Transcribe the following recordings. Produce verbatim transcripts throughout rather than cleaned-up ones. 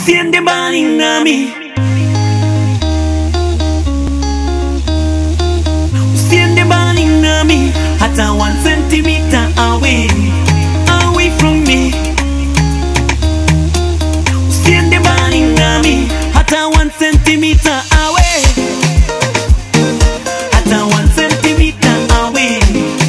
usiende mbali nami, usiende mbali nami, hata one centimeter away, away from me. Usiende mbali nami, hata one centimeter away, hata one centimeter away,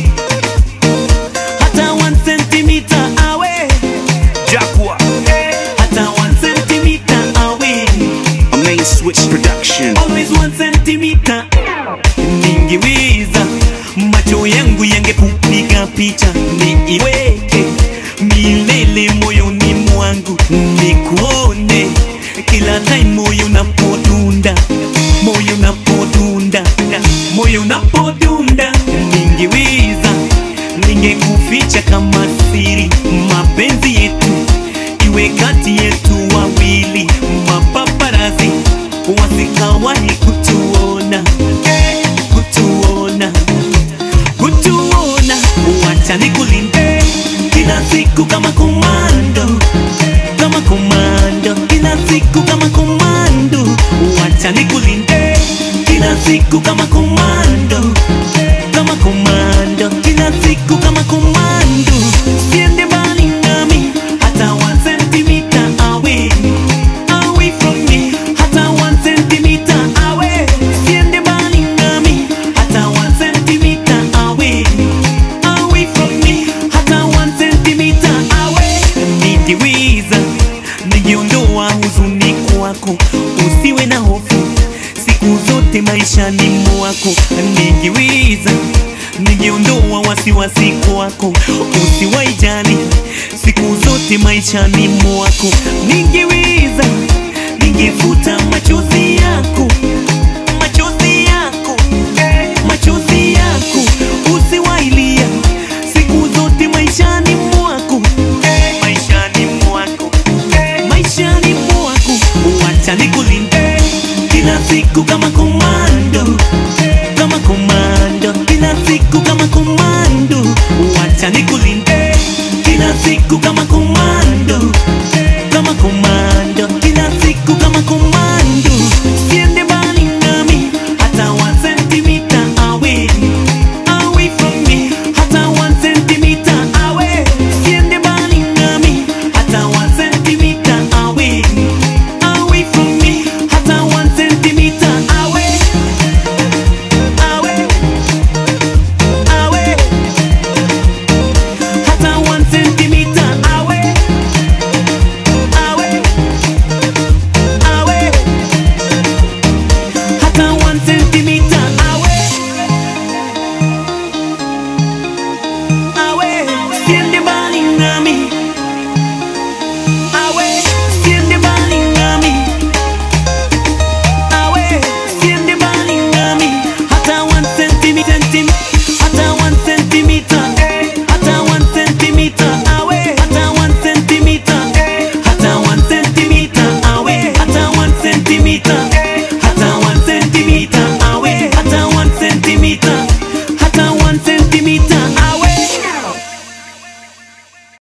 hata one centimeter away. Jaguar, hata one centimeter away. a main switch production. Always one centimeter. Ningeweza macho yangu yangekupiga picha, niiweke milele moyoni mwangu, nikuone kila time moyo unapodunda, moyo unapodunda, moyo unapodunda. Ningeweza ningekuficha kama siri, mapenzi yetu iwe kati yetu wawili, mapaparazi wasikawahi kutuona, kutuona, kutuona. Wacha nikulinde kila siku kama komando, kama komando, kila siku kama komando. Wacha nikulinde kila siku kama komando, kama komando, kila siku kama komando. Usiende mbali nami, hata one centimeter away, away from me, hata one centimeter away. Usiende mbali nami, hata one centimeter away, away from me, hata one centimeter away. Ningeweza ningeondoa huzuni kwako, usiwe na hofu siku zote maishani mwako. Ningeweza ningeondoa wasiwasi kwako, usiwaijali siku zote maishani mwako. Ningeweza ningefuta machozi yako, machozi yako, machozi yako, usiwailia siku zote maishani mwako, maishani mwako, maishani mwako. Wacha nikulinde kila siku kama komando, kama komando, kila siku kama komando. Wacha nikulinde kila siku kama komando.